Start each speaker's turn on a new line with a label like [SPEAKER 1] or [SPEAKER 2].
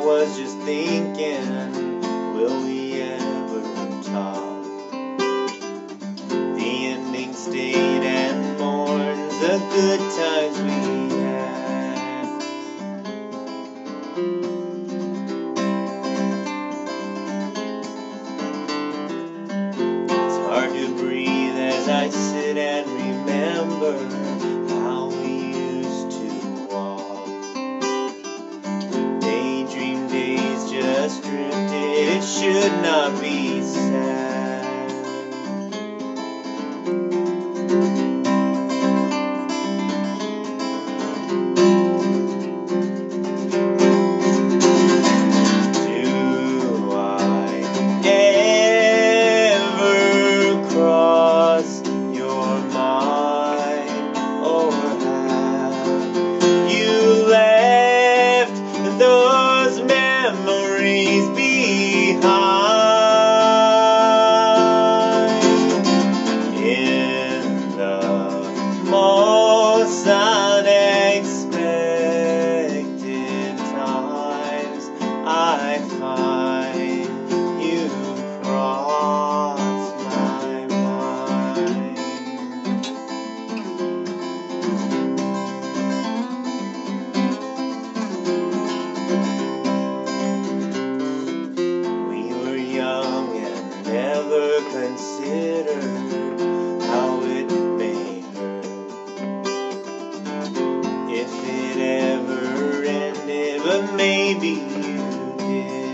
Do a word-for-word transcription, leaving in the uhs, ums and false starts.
[SPEAKER 1] was just thinking, will we ever talk? The ending stayed and mourns the good times we had. It's hard to breathe as I sit and remember how we used to walk. Daydream days just drifted, it should not be sad. Those memories behind. In the most unexpected times, I find you cross my mind. Never considered how it may hurt if it ever ended, but maybe you did.